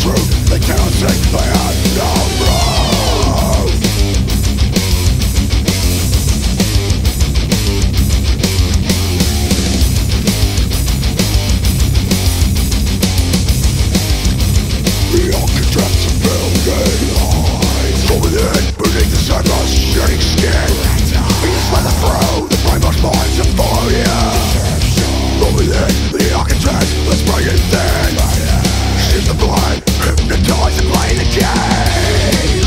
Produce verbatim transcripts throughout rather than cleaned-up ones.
truth, they cannot see, they have no proof. The architects of building lies from within, beneath the surface, shedding skin. It's like the throw, the brainwashed minds of fire. From within, the architects, let's bring it thin. Shift the blood, hypnotize and play the game.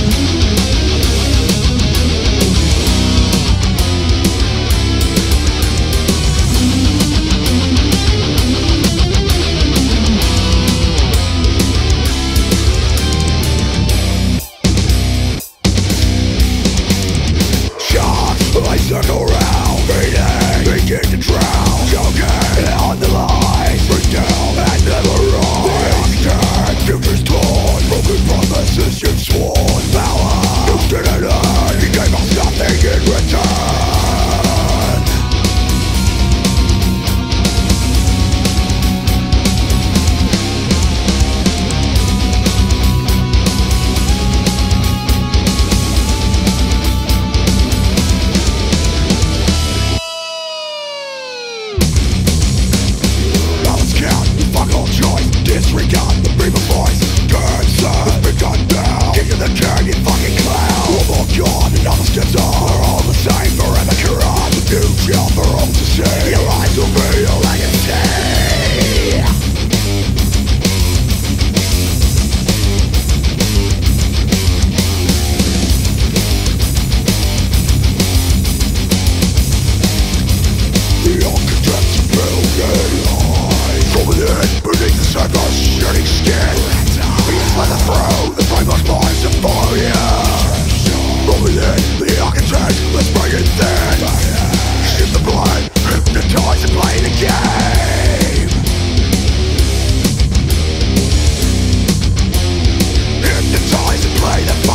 I circle round, beating, begin to drown, choking on the line, break down and never rise. The architect, future's torn, broken promises you've sworn. Power, you didn't earn, you gave us nothing in return. Disregard the breath of voice. Cancer has begun now. King of the king, you fucking clown. One more god, another steps on. We're all the same, forever corrupt. The future for all to see. Your eyes will be your legacy. The architects of building lies from within, beneath the surface, shedding skin. It's like the throw, the brainwashed minds of fire. From within, the architect, let's bring it thin. Shift the blood, hypnotize and play the game. Hypnotize and play the